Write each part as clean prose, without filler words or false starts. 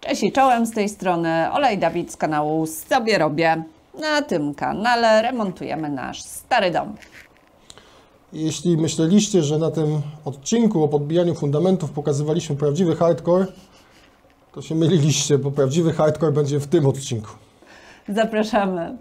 Cześć i czołem, z tej strony Ola i Dawid z kanału Sobie Robię. Na tym kanale remontujemy nasz stary dom. Jeśli myśleliście, że na tym odcinku o podbijaniu fundamentów pokazywaliśmy prawdziwy hardcore, to się myliliście, bo prawdziwy hardcore będzie w tym odcinku. Zapraszamy.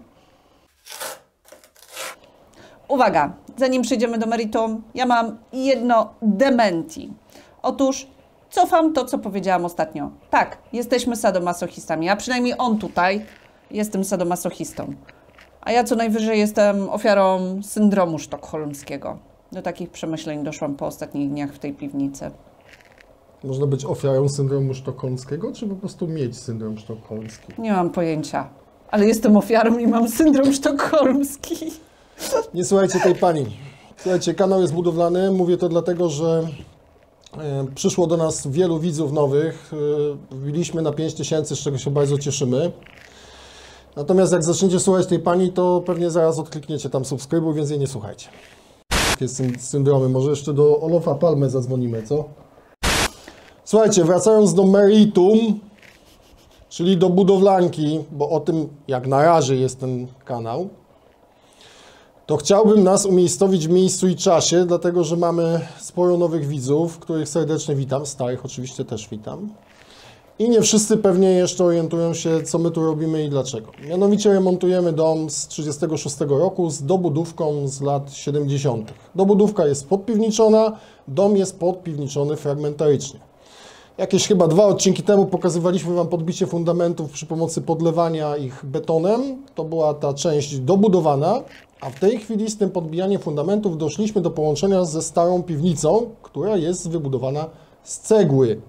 Uwaga, zanim przejdziemy do meritum, ja mam jedno dementi. Otóż cofam to, co powiedziałam ostatnio. Tak, jesteśmy sadomasochistami, a przynajmniej on tutaj jest tym sadomasochistą. A ja co najwyżej jestem ofiarą syndromu sztokholmskiego. Do takich przemyśleń doszłam po ostatnich dniach w tej piwnicy. Można być ofiarą syndromu sztokholmskiego, czy po prostu mieć syndrom sztokholmski? Nie mam pojęcia, ale jestem ofiarą i mam syndrom sztokholmski. Nie słuchajcie tej pani. Słuchajcie, kanał jest budowlany. Mówię to dlatego, że przyszło do nas wielu widzów nowych. Wbiliśmy na 5000, z czego się bardzo cieszymy. Natomiast jak zaczniecie słuchać tej pani, to pewnie zaraz odklikniecie tam subskrybuj, więc jej nie słuchajcie. Jakie syndromy? Może jeszcze do Olofa Palme zadzwonimy, co? Słuchajcie, wracając do meritum, czyli do budowlanki, bo o tym jak na razie jest ten kanał, to chciałbym nas umiejscowić w miejscu i czasie, dlatego że mamy sporo nowych widzów, których serdecznie witam, starych oczywiście też witam. I nie wszyscy pewnie jeszcze orientują się, co my tu robimy i dlaczego. Mianowicie remontujemy dom z 1936 roku z dobudówką z lat 70. Dobudówka jest podpiwniczona, dom jest podpiwniczony fragmentarycznie. Jakieś chyba 2 odcinki temu pokazywaliśmy Wam podbicie fundamentów przy pomocy podlewania ich betonem. To była ta część dobudowana, a w tej chwili z tym podbijaniem fundamentów doszliśmy do połączenia ze starą piwnicą, która jest wybudowana z cegły.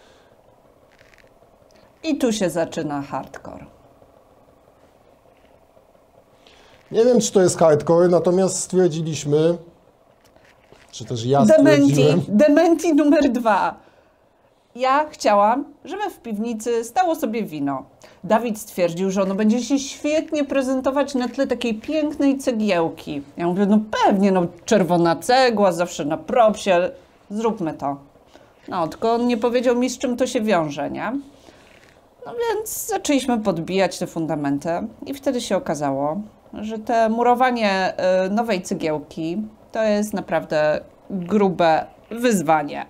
I tu się zaczyna hardcore. Nie wiem, czy to jest hardcore, natomiast stwierdziliśmy, czy też ja stwierdziłem... Dementi numer 2. Ja chciałam, żeby w piwnicy stało sobie wino. Dawid stwierdził, że ono będzie się świetnie prezentować na tle takiej pięknej cegiełki. Ja mówię, no pewnie, no czerwona cegła, zawsze na propsie, zróbmy to. No, tylko on nie powiedział mi, z czym to się wiąże, nie? No więc zaczęliśmy podbijać te fundamenty i wtedy się okazało, że te murowanie nowej cegiełki to jest naprawdę grube wyzwanie.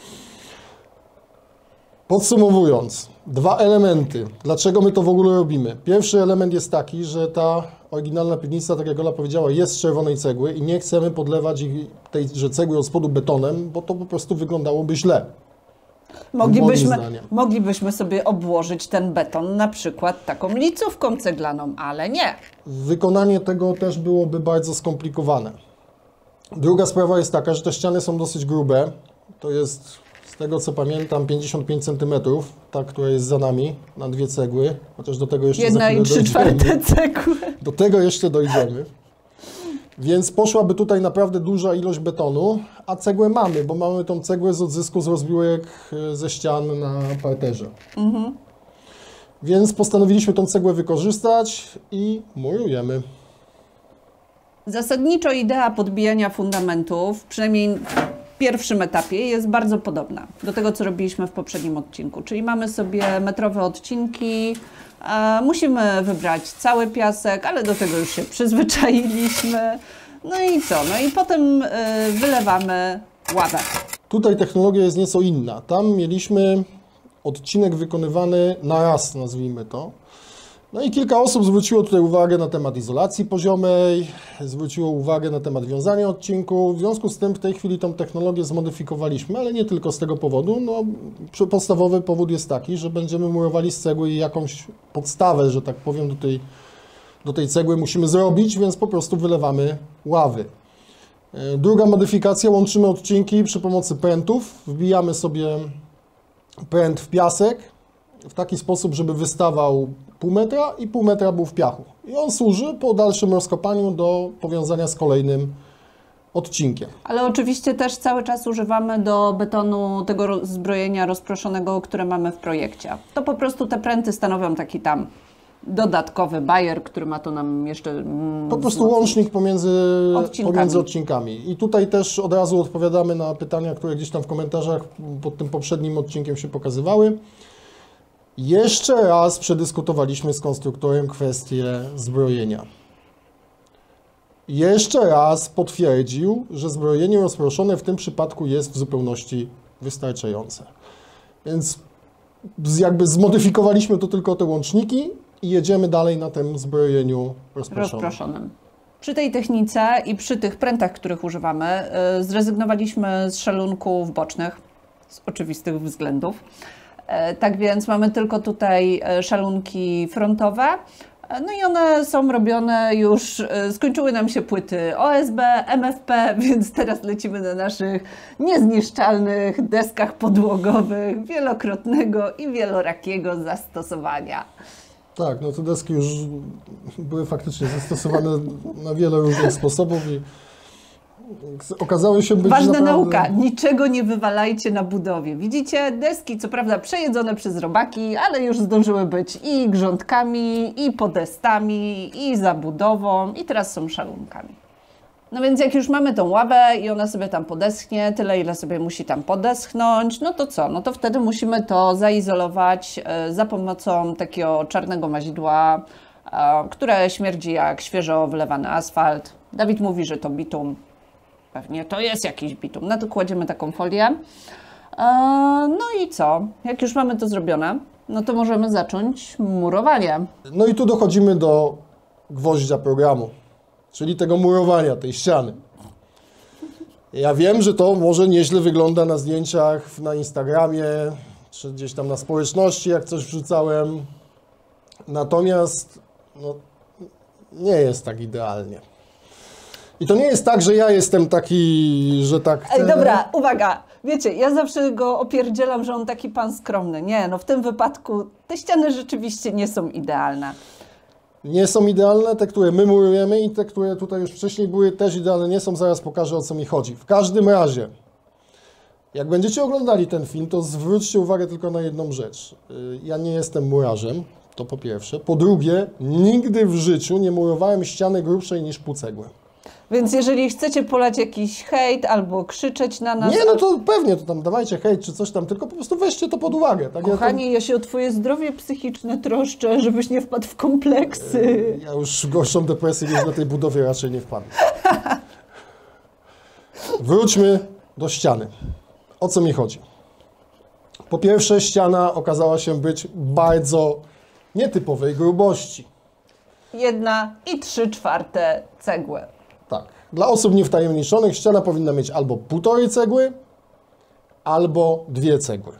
Podsumowując, 2 elementy. Dlaczego my to w ogóle robimy? Pierwszy element jest taki, że ta oryginalna piwnica, tak jak Ola powiedziała, jest z czerwonej cegły i nie chcemy podlewać tejże cegły od spodu betonem, bo to po prostu wyglądałoby źle. Moglibyśmy sobie obłożyć ten beton na przykład taką licówką ceglaną, ale nie. Wykonanie tego też byłoby bardzo skomplikowane. Druga sprawa jest taka, że te ściany są dosyć grube. To jest, z tego co pamiętam, 55 cm, ta, która jest za nami, na 2 cegły. Chociaż do tego jeszcze za chwilę dojdziemy. 1,3 cegły. Do tego jeszcze dojdziemy. Więc poszłaby tutaj naprawdę duża ilość betonu, a cegłę mamy, bo mamy tą cegłę z odzysku z rozbiórek ze ścian na parterze. Więc postanowiliśmy tą cegłę wykorzystać i murujemy. Zasadniczo idea podbijania fundamentów, przynajmniej w pierwszym etapie, jest bardzo podobna do tego, co robiliśmy w poprzednim odcinku. Czyli mamy sobie metrowe odcinki, musimy wybrać cały piasek, ale do tego już się przyzwyczailiśmy. No i co? No i potem wylewamy ławę. Tutaj technologia jest nieco inna. Tam mieliśmy odcinek wykonywany na raz, nazwijmy to. No i kilka osób zwróciło tutaj uwagę na temat izolacji poziomej, zwróciło uwagę na temat wiązania odcinku. W związku z tym w tej chwili tą technologię zmodyfikowaliśmy, ale nie tylko z tego powodu. No, podstawowy powód jest taki, że będziemy murowali z cegły i jakąś podstawę, że tak powiem, do tej cegły musimy zrobić, więc po prostu wylewamy ławy. Druga modyfikacja, łączymy odcinki przy pomocy prętów. Wbijamy sobie pręt w piasek w taki sposób, żeby wystawał pół metra i pół metra był w piachu. I on służy po dalszym rozkopaniu do powiązania z kolejnym odcinkiem. Ale oczywiście też cały czas używamy do betonu tego zbrojenia rozproszonego, które mamy w projekcie. To po prostu te pręty stanowią taki tam dodatkowy bajer, który ma to nam jeszcze... Po prostu łącznik pomiędzy odcinkami. I tutaj też od razu odpowiadamy na pytania, które gdzieś tam w komentarzach pod tym poprzednim odcinkiem się pokazywały. Jeszcze raz przedyskutowaliśmy z konstruktorem kwestię zbrojenia. Jeszcze raz potwierdził, że zbrojenie rozproszone w tym przypadku jest w zupełności wystarczające. Więc jakby zmodyfikowaliśmy to tylko te łączniki i jedziemy dalej na tym zbrojeniu rozproszonym. Przy tej technice i przy tych prętach, których używamy, zrezygnowaliśmy z szalunków bocznych z oczywistych względów. Tak więc mamy tylko tutaj szalunki frontowe. No i one są robione już, skończyły nam się płyty OSB, MFP, więc teraz lecimy na naszych niezniszczalnych deskach podłogowych wielokrotnego i wielorakiego zastosowania. Tak, no te deski już były faktycznie zastosowane na wiele różnych sposobów i okazały się być ważna naprawdę... nauka, niczego nie wywalajcie na budowie. Widzicie, deski co prawda przejedzone przez robaki, ale już zdążyły być i grządkami, i podestami, i zabudową, i teraz są szalunkami. No więc jak już mamy tą ławę i ona sobie tam podeschnie, tyle ile sobie musi tam podeschnąć, no to co? No to wtedy musimy to zaizolować za pomocą takiego czarnego mazidła, które śmierdzi jak świeżo wylewany asfalt. Dawid mówi, że to bitum. Pewnie to jest jakiś bitum. Na to kładziemy taką folię. No i co? Jak już mamy to zrobione, no to możemy zacząć murowanie. No i tu dochodzimy do gwoździa programu, czyli tego murowania, tej ściany. Ja wiem, że to może nieźle wygląda na zdjęciach na Instagramie, czy gdzieś tam na społeczności, jak coś wrzucałem. Natomiast no, nie jest tak idealnie. I to nie jest tak, że ja jestem taki, że tak... Ej, dobra, uwaga. Wiecie, ja zawsze go opierdzielam, że on taki pan skromny. Nie, no w tym wypadku te ściany rzeczywiście nie są idealne. Nie są idealne, te, które my murujemy i te, które tutaj już wcześniej były, też idealne nie są. Zaraz pokażę, o co mi chodzi. W każdym razie, jak będziecie oglądali ten film, to zwróćcie uwagę tylko na jedną rzecz. Ja nie jestem murarzem, to po pierwsze. Po drugie, nigdy w życiu nie murowałem ściany grubszej niż pół cegły. Więc jeżeli chcecie polać jakiś hejt albo krzyczeć na nas... Nie, no to pewnie, to tam dawajcie hejt czy coś tam, tylko po prostu weźcie to pod uwagę. Tak? Kochanie, ja się o twoje zdrowie psychiczne troszczę, żebyś nie wpadł w kompleksy. Ja już gorszą depresję niż na tej budowie raczej nie wpadnę. Wróćmy do ściany. O co mi chodzi? Po pierwsze, ściana okazała się być bardzo nietypowej grubości. 1,3 cegły. Tak. Dla osób niewtajemniczonych ściana powinna mieć albo 1,5 cegły, albo 2 cegły.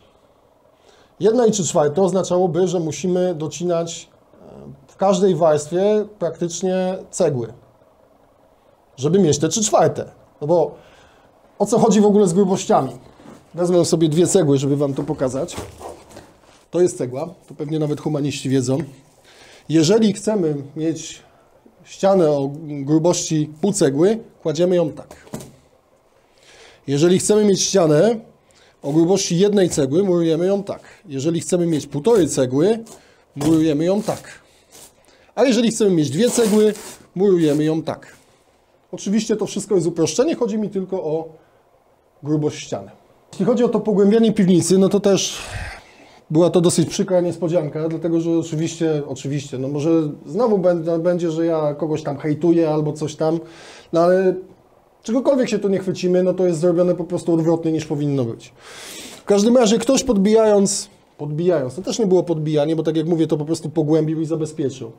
1,3 oznaczałoby, że musimy docinać w każdej warstwie praktycznie cegły, żeby mieć te 3/4. No bo o co chodzi w ogóle z grubościami? Wezmę sobie 2 cegły, żeby wam to pokazać. To jest cegła, to pewnie nawet humaniści wiedzą. Jeżeli chcemy mieć ścianę o grubości pół cegły, kładziemy ją tak. Jeżeli chcemy mieć ścianę o grubości 1 cegły, murujemy ją tak. Jeżeli chcemy mieć 1,5 cegły, murujemy ją tak. A jeżeli chcemy mieć 2 cegły, murujemy ją tak. Oczywiście to wszystko jest uproszczenie, chodzi mi tylko o grubość ściany. Jeśli chodzi o to pogłębianie piwnicy, no to też była to dosyć przykra niespodzianka, dlatego że oczywiście, no może znowu będzie, że ja kogoś tam hejtuję albo coś tam, no ale czegokolwiek się tu nie chwycimy, no to jest zrobione po prostu odwrotnie niż powinno być. W każdym razie ktoś podbijając, to też nie było podbijanie, bo tak jak mówię, to po prostu pogłębił i zabezpieczył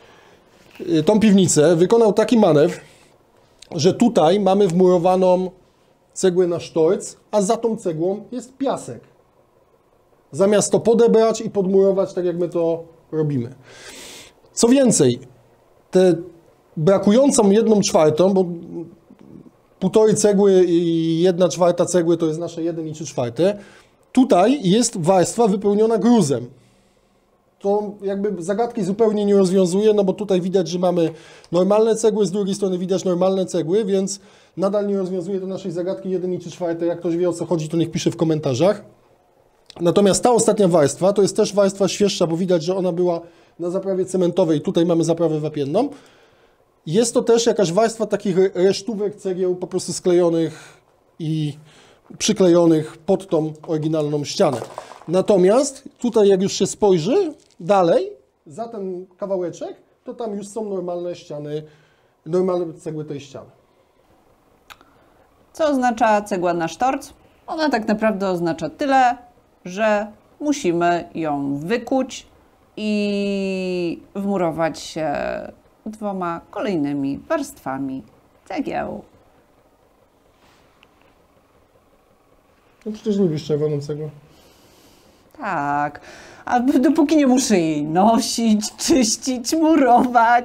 tą piwnicę, wykonał taki manewr, że tutaj mamy wmurowaną cegłę na sztorc, a za tą cegłą jest piasek. Zamiast to podebrać i podmurować, tak jak my to robimy. Co więcej, tę brakującą 1/4, bo 1,5 cegły i 1/4 cegły to jest nasze 1,3/4, tutaj jest warstwa wypełniona gruzem. To jakby zagadki zupełnie nie rozwiązuje, no bo tutaj widać, że mamy normalne cegły, z drugiej strony widać normalne cegły, więc nadal nie rozwiązuje to naszej zagadki 1,3/4. Jak ktoś wie, o co chodzi, to niech pisze w komentarzach. Natomiast ta ostatnia warstwa to jest też warstwa świeższa, bo widać, że ona była na zaprawie cementowej. Tutaj mamy zaprawę wapienną. Jest to też jakaś warstwa takich resztówek cegieł po prostu sklejonych i przyklejonych pod tą oryginalną ścianę. Natomiast tutaj jak już się spojrzy dalej, za ten kawałeczek, to tam już są normalne ściany, normalne cegły tej ściany. Co oznacza cegła na sztorc? Ona tak naprawdę oznacza tyle, że musimy ją wykuć i wmurować się 2 kolejnymi warstwami cegieł. No przecież lubisz czerwoną cegłę. Tak, a dopóki nie muszę jej nosić, czyścić, murować.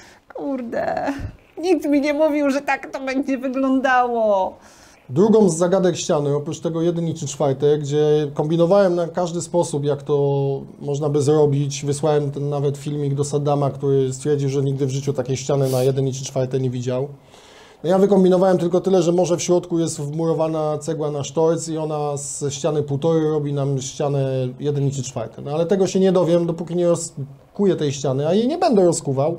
Kurde, nikt mi nie mówił, że tak to będzie wyglądało. Drugą z zagadek ściany, oprócz tego 1 i 3/4, gdzie kombinowałem na każdy sposób, jak to można by zrobić. Wysłałem ten nawet filmik do Saddama, który stwierdził, że nigdy w życiu takiej ściany na 1 i 3/4 nie widział. No ja wykombinowałem tylko tyle, że może w środku jest wmurowana cegła na sztorc i ona ze ściany 1,5 robi nam ścianę 1 i 3/4. No ale tego się nie dowiem, dopóki nie rozkuję tej ściany, a jej nie będę rozkuwał,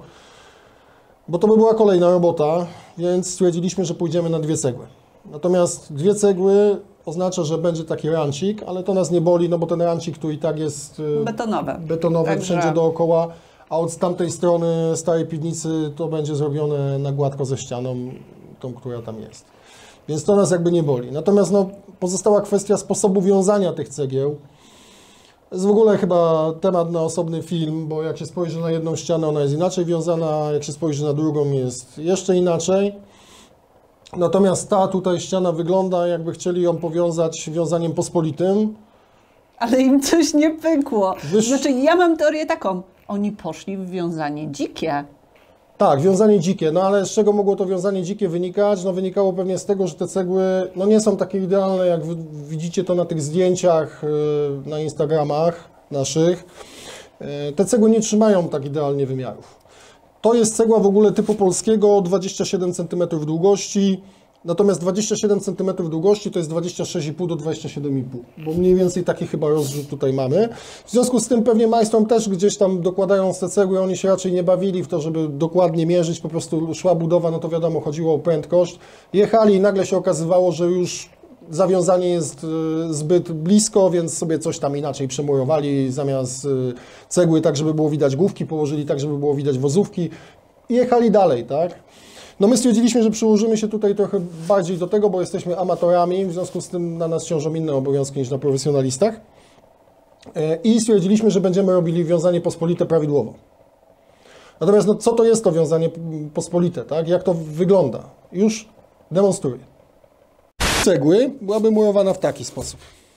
bo to by była kolejna robota, więc stwierdziliśmy, że pójdziemy na 2 cegły. Natomiast 2 cegły oznacza, że będzie taki rancik, ale to nas nie boli, no bo ten rancik tu i tak jest betonowy Także wszędzie dookoła, a od tamtej strony starej piwnicy to będzie zrobione na gładko ze ścianą, tą, która tam jest. Więc to nas jakby nie boli. Natomiast no, pozostała kwestia sposobu wiązania tych cegieł. To jest w ogóle chyba temat na osobny film, bo jak się spojrzy na jedną ścianę, ona jest inaczej wiązana, jak się spojrzy na drugą, jest jeszcze inaczej. Natomiast ta tutaj ściana wygląda, jakby chcieli ją powiązać wiązaniem pospolitym. Ale im coś nie pykło. Znaczy, ja mam teorię taką. Oni poszli w wiązanie dzikie. Tak, wiązanie dzikie. No ale z czego mogło to wiązanie dzikie wynikać? No wynikało pewnie z tego, że te cegły no nie są takie idealne, jak widzicie to na tych zdjęciach na Instagramach naszych. Te cegły nie trzymają tak idealnie wymiarów. To jest cegła w ogóle typu polskiego, 27 cm długości, natomiast 27 cm długości to jest 26,5 do 27,5, bo mniej więcej taki chyba rozrzut tutaj mamy. W związku z tym pewnie majstrom też gdzieś tam dokładając te cegły, oni się raczej nie bawili w to, żeby dokładnie mierzyć, po prostu szła budowa, no to wiadomo, chodziło o prędkość. Jechali i nagle się okazywało, że już zawiązanie jest zbyt blisko, więc sobie coś tam inaczej przemurowali, zamiast cegły tak, żeby było widać główki, położyli tak, żeby było widać wozówki i jechali dalej, tak? No my stwierdziliśmy, że przyłożymy się tutaj trochę bardziej do tego, bo jesteśmy amatorami, w związku z tym na nas ciążą inne obowiązki niż na profesjonalistach i stwierdziliśmy, że będziemy robili wiązanie pospolite prawidłowo. Natomiast no, co to jest to wiązanie pospolite, tak? Jak to wygląda? Już demonstruję. Cegły byłaby murowana w taki sposób.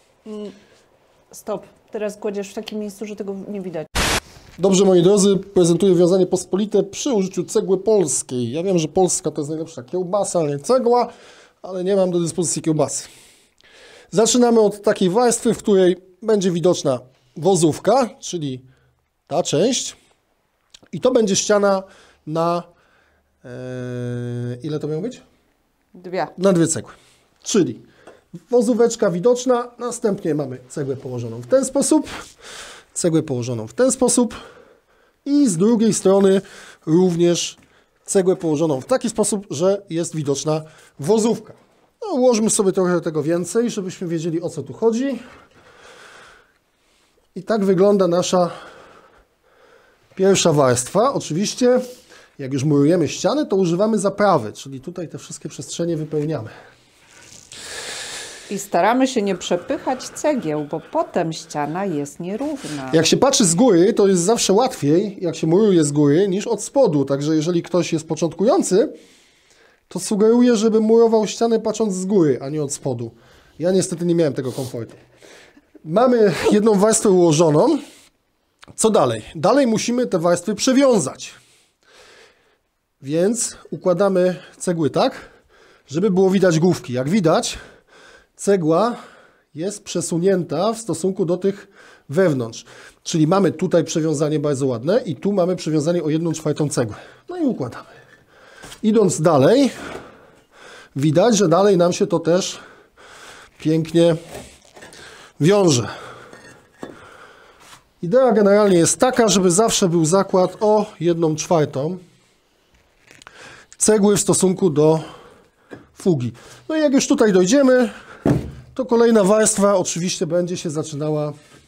Stop. Teraz kładziesz w takim miejscu, że tego nie widać. Dobrze, moi drodzy, prezentuję wiązanie pospolite przy użyciu cegły polskiej. Ja wiem, że polska to jest najlepsza kiełbasa, ale nie cegła, ale nie mam do dyspozycji kiełbasy. Zaczynamy od takiej warstwy, w której będzie widoczna wozówka, czyli ta część. I to będzie ściana na... ile to miało być? 2. Na 2 cegły. Czyli wozóweczka widoczna, następnie mamy cegłę położoną w ten sposób, cegłę położoną w ten sposób i z drugiej strony również cegłę położoną w taki sposób, że jest widoczna wozówka. No, ułożmy sobie trochę tego więcej, żebyśmy wiedzieli, o co tu chodzi. I tak wygląda nasza pierwsza warstwa. Oczywiście, jak już murujemy ściany, to używamy zaprawy, czyli tutaj te wszystkie przestrzenie wypełniamy. I staramy się nie przepychać cegieł, bo potem ściana jest nierówna. Jak się patrzy z góry, to jest zawsze łatwiej, jak się muruje z góry, niż od spodu. Także jeżeli ktoś jest początkujący, to sugeruję, żeby murował ścianę patrząc z góry, a nie od spodu. Ja niestety nie miałem tego komfortu. Mamy jedną warstwę ułożoną. Co dalej? Dalej musimy te warstwy przewiązać. Więc układamy cegły tak, żeby było widać główki. Jak widać, cegła jest przesunięta w stosunku do tych wewnątrz. Czyli mamy tutaj przewiązanie bardzo ładne i tu mamy przewiązanie o 1/4 cegły. No i układamy. Idąc dalej, widać, że dalej nam się to też pięknie wiąże. Idea generalnie jest taka, żeby zawsze był zakład o 1/4 cegły w stosunku do fugi. No i jak już tutaj dojdziemy, to kolejna warstwa oczywiście będzie się zaczynała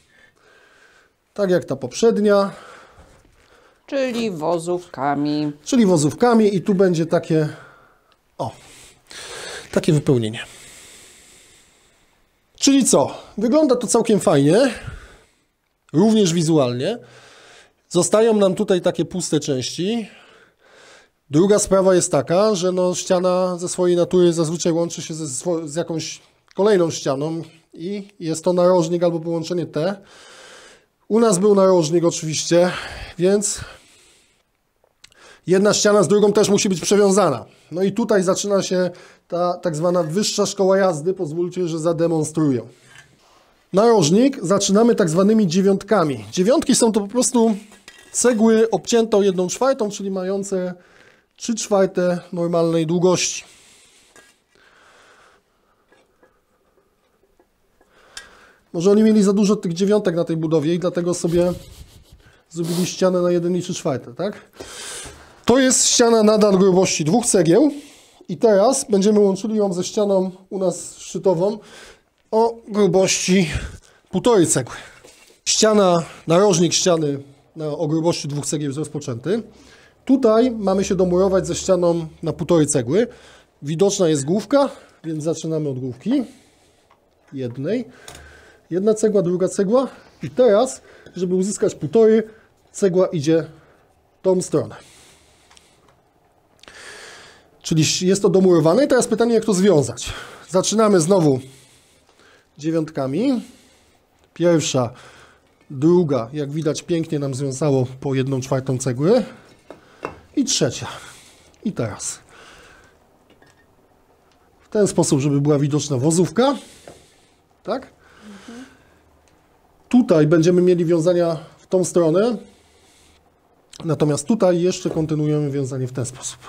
tak jak ta poprzednia. Czyli wozówkami. Czyli wozówkami i tu będzie takie, o, takie wypełnienie. Czyli co? Wygląda to całkiem fajnie, również wizualnie. Zostają nam tutaj takie puste części. Druga sprawa jest taka, że no, ściana ze swojej natury zazwyczaj łączy się z jakąś kolejną ścianą i jest to narożnik albo połączenie T. U nas był narożnik oczywiście, więc jedna ściana z drugą też musi być przewiązana. No i tutaj zaczyna się ta tak zwana wyższa szkoła jazdy. Pozwólcie, że zademonstruję. Narożnik zaczynamy tak zwanymi dziewiątkami. Dziewiątki są to po prostu cegły obcięte o 1/4, czyli mające 3/4 normalnej długości. Może oni mieli za dużo tych dziewiątek na tej budowie i dlatego sobie zrobili ścianę na 1 3/4, tak? To jest ściana nadal grubości 2 cegieł i teraz będziemy łączyli ją ze ścianą u nas szczytową o grubości 1,5 cegły. Narożnik ściany o grubości 2 cegieł jest rozpoczęty. Tutaj mamy się domurować ze ścianą na 1,5 cegły. Widoczna jest główka, więc zaczynamy od główki jednej. Jedna cegła, druga cegła i teraz, żeby uzyskać 1,5, cegła idzie w tą stronę. Czyli jest to domurowane i teraz pytanie, jak to związać. Zaczynamy znowu dziewiątkami. Pierwsza, druga, jak widać pięknie nam związało po 1/4 cegły. I trzecia. I teraz. W ten sposób, żeby była widoczna wozówka. Tak? Tutaj będziemy mieli wiązania w tą stronę. Natomiast tutaj jeszcze kontynuujemy wiązanie w ten sposób.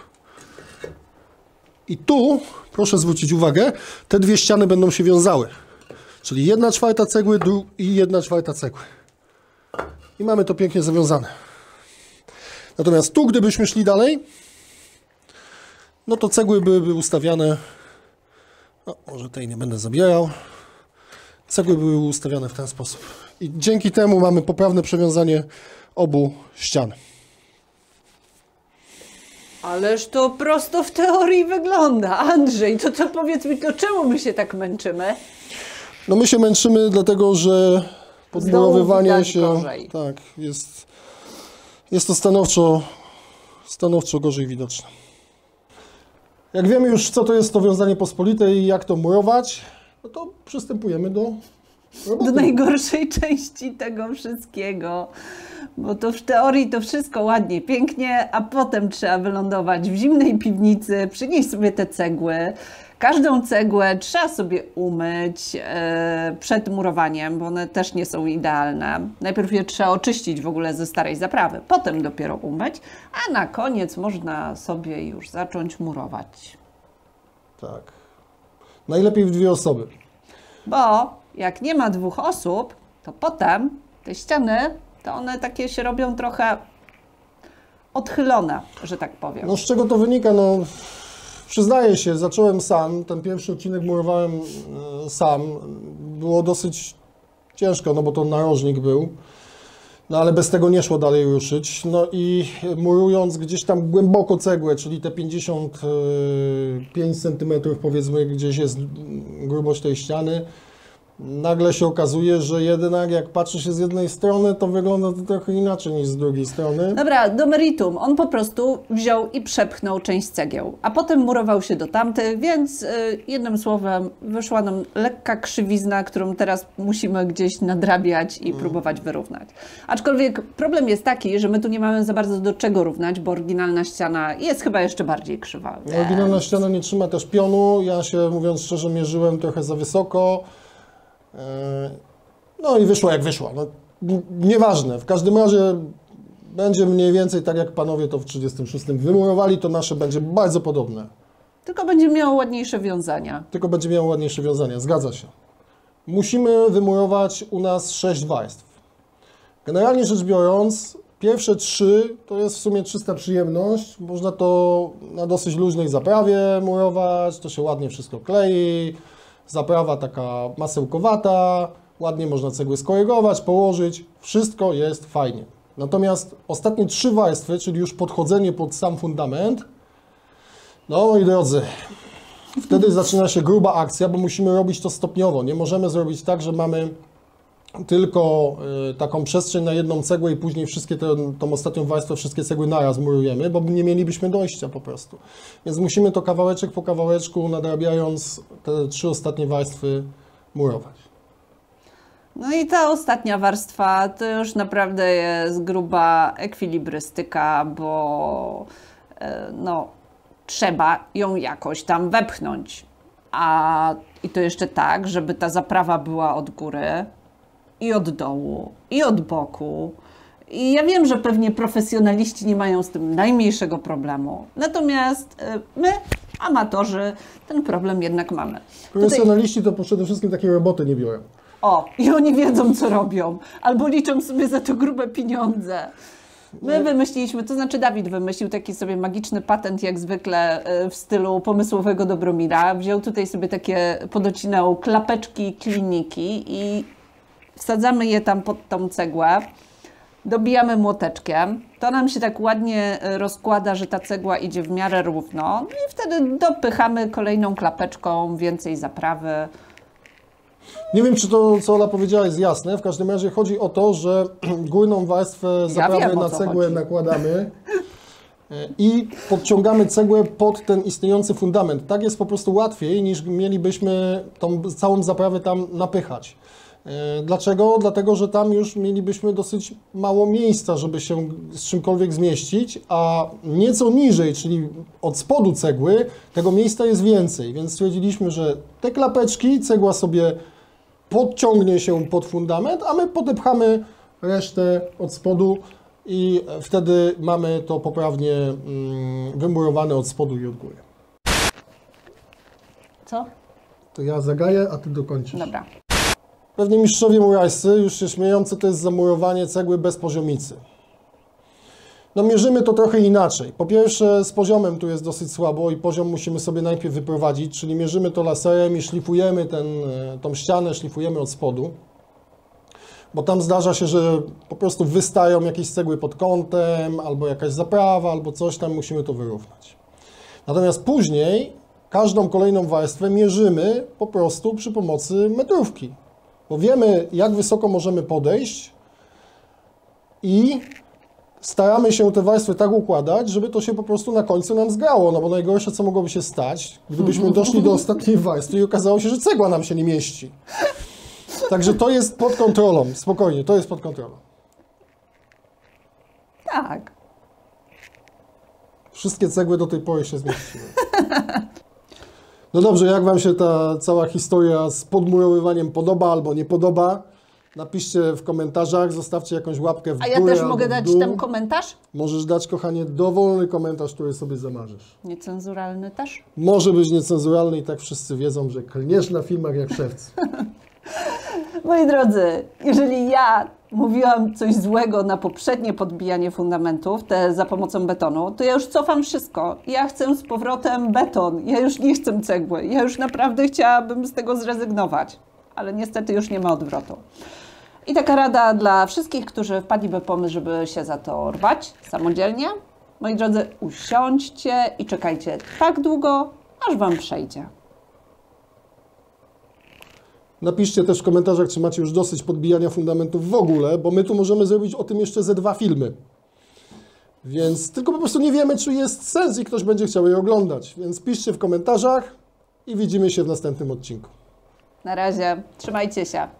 I tu, proszę zwrócić uwagę, te dwie ściany będą się wiązały. Czyli 1/4 cegły i 1/4 cegły. I mamy to pięknie zawiązane. Natomiast tu, gdybyśmy szli dalej, no to cegły byłyby ustawiane, no, może tej nie będę zabierał, cegły były ustawiane w ten sposób. I dzięki temu mamy poprawne przewiązanie obu ścian. Ależ to prosto w teorii wygląda. Andrzej, to powiedz mi, to czemu my się tak męczymy? No my się męczymy dlatego, że podmurowywanie się, gorzej. tak, jest to stanowczo gorzej widoczne. Jak wiemy już, co to jest to wiązanie pospolite i jak to murować, no to przystępujemy do roboty. Do najgorszej części tego wszystkiego. Bo to w teorii to wszystko ładnie, pięknie, a potem trzeba wylądować w zimnej piwnicy, przynieść sobie te cegły. Każdą cegłę trzeba sobie umyć przed murowaniem, bo one też nie są idealne. Najpierw je trzeba oczyścić w ogóle ze starej zaprawy, potem dopiero umyć, a na koniec można sobie już zacząć murować. Tak. Najlepiej w 2 osoby. Bo jak nie ma 2 osób, to potem te ściany, to one takie się robią trochę odchylone, że tak powiem. No z czego to wynika? No przyznaję się, zacząłem sam, ten pierwszy odcinek murowałem sam. Było dosyć ciężko, no bo to narożnik był. No ale bez tego nie szło dalej ruszyć. No i murując gdzieś tam głęboko cegłę, czyli te 55 cm powiedzmy, gdzieś jest grubość tej ściany, nagle się okazuje, że jednak jak patrzy się z jednej strony, to wygląda to trochę inaczej niż z drugiej strony. Dobra, do meritum. On po prostu wziął i przepchnął część cegieł, a potem murował się do tamtych, więc jednym słowem wyszła nam lekka krzywizna, którą teraz musimy gdzieś nadrabiać i próbować wyrównać. Aczkolwiek problem jest taki, że my tu nie mamy za bardzo do czego równać, bo oryginalna ściana jest chyba jeszcze bardziej krzywa. Oryginalna ściana nie trzyma też pionu. Ja się, mówiąc szczerze, mierzyłem trochę za wysoko. No i wyszło jak wyszło. No, nieważne, w każdym razie będzie mniej więcej tak jak panowie to w 36 wymurowali, to nasze będzie bardzo podobne. Tylko będzie miało ładniejsze wiązania. Tylko będzie miało ładniejsze wiązania, zgadza się. Musimy wymurować u nas 6 warstw. Generalnie rzecz biorąc, pierwsze 3 to jest w sumie czysta przyjemność. Można to na dosyć luźnej zaprawie murować, to się ładnie wszystko klei. Zaprawa taka masełkowata, ładnie można cegły skorygować, położyć, wszystko jest fajnie. Natomiast ostatnie 3 warstwy, czyli już podchodzenie pod sam fundament, no moi drodzy, wtedy zaczyna się gruba akcja, bo musimy robić to stopniowo. Nie możemy zrobić tak, że mamy tylko taką przestrzeń na jedną cegłę i później tą ostatnią warstwę, wszystkie cegły naraz murujemy, bo nie mielibyśmy dojścia po prostu. Więc musimy to kawałeczek po kawałeczku, nadrabiając te 3 ostatnie warstwy, murować. No i ta ostatnia warstwa to już naprawdę jest gruba ekwilibrystyka, bo no, trzeba ją jakoś tam wepchnąć. I to jeszcze tak, żeby ta zaprawa była od góry i od dołu, i od boku. I ja wiem, że pewnie profesjonaliści nie mają z tym najmniejszego problemu. Natomiast my, amatorzy, ten problem jednak mamy. Profesjonaliści to przede wszystkim takie roboty nie biorą. O, i oni wiedzą, co robią. Albo liczą sobie za to grube pieniądze. My wymyśliliśmy, to znaczy Dawid wymyślił taki sobie magiczny patent, jak zwykle w stylu pomysłowego Dobromira. Wziął tutaj sobie takie, podocinał klapeczki kliniki i wsadzamy je tam pod tą cegłę. Dobijamy młoteczkiem. To nam się tak ładnie rozkłada, że ta cegła idzie w miarę równo. I wtedy dopychamy kolejną klapeczką, więcej zaprawy. Nie wiem, czy to, co Ola powiedziała, jest jasne. W każdym razie chodzi o to, że górną warstwę zaprawy na cegłę nakładamy i podciągamy cegłę pod ten istniejący fundament. Tak jest po prostu łatwiej, niż mielibyśmy tą całą zaprawę tam napychać. Dlaczego? Dlatego, że tam już mielibyśmy dosyć mało miejsca, żeby się z czymkolwiek zmieścić, a nieco niżej, czyli od spodu cegły, tego miejsca jest więcej. Więc stwierdziliśmy, że te klapeczki, cegła sobie podciągnie się pod fundament, a my podepchamy resztę od spodu i wtedy mamy to poprawnie wymurowane od spodu i od góry. Co? To ja zagaję, a ty dokończysz. Dobra. Pewnie mistrzowie murarscy, już się śmieją, co to jest zamurowanie cegły bez poziomicy. No mierzymy to trochę inaczej. Po pierwsze z poziomem tu jest dosyć słabo i poziom musimy sobie najpierw wyprowadzić, czyli mierzymy to laserem i szlifujemy tą ścianę, szlifujemy od spodu. Bo tam zdarza się, że po prostu wystają jakieś cegły pod kątem, albo jakaś zaprawa, albo coś tam, musimy to wyrównać. Natomiast później każdą kolejną warstwę mierzymy po prostu przy pomocy metrówki. Bo wiemy, jak wysoko możemy podejść i staramy się te warstwy tak układać, żeby to się po prostu na końcu nam zgrało. No bo najgorsze, co mogłoby się stać, gdybyśmy doszli do ostatniej warstwy i okazało się, że cegła nam się nie mieści. Także to jest pod kontrolą. Spokojnie, to jest pod kontrolą. Tak. Wszystkie cegły do tej pory się zmieściły. No dobrze, jak Wam się ta cała historia z podmurowywaniem podoba albo nie podoba? Napiszcie w komentarzach, zostawcie jakąś łapkę w górę. A ja też mogę w dać dół. tam komentarz? Możesz dać, kochanie, dowolny komentarz, który sobie zamarzysz. Niecenzuralny też? Może być niecenzuralny i tak wszyscy wiedzą, że klniesz na filmach jak szewc. Moi drodzy, jeżeli ja mówiłam coś złego na poprzednie podbijanie fundamentów, te za pomocą betonu, to ja już cofam wszystko. Ja chcę z powrotem beton. Ja już nie chcę cegły. Ja już naprawdę chciałabym z tego zrezygnować. Ale niestety już nie ma odwrotu. I taka rada dla wszystkich, którzy wpadliby pomysł, żeby się za to rwać samodzielnie. Moi drodzy, usiądźcie i czekajcie tak długo, aż Wam przejdzie. Napiszcie też w komentarzach, czy macie już dosyć podbijania fundamentów w ogóle, bo my tu możemy zrobić o tym jeszcze ze 2 filmy. Więc tylko po prostu nie wiemy, czy jest sens i ktoś będzie chciał je oglądać. Więc piszcie w komentarzach i widzimy się w następnym odcinku. Na razie, trzymajcie się.